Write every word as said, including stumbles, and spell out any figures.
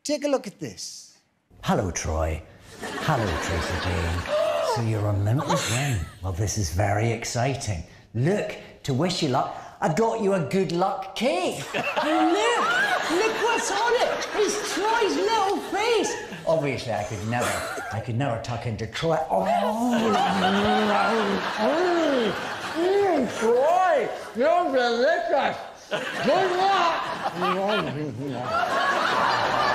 take a look at this. Hello, Troy. Hello, Tracy again. So you're on limitless ring. Well, this is very exciting. Look, to wish you luck, I got you a good luck cake. And look, look what's on it. It's Troy's little face. Obviously, I could never, I could never tuck into Troy. Oh, mm, Troy, you're delicious. Good luck.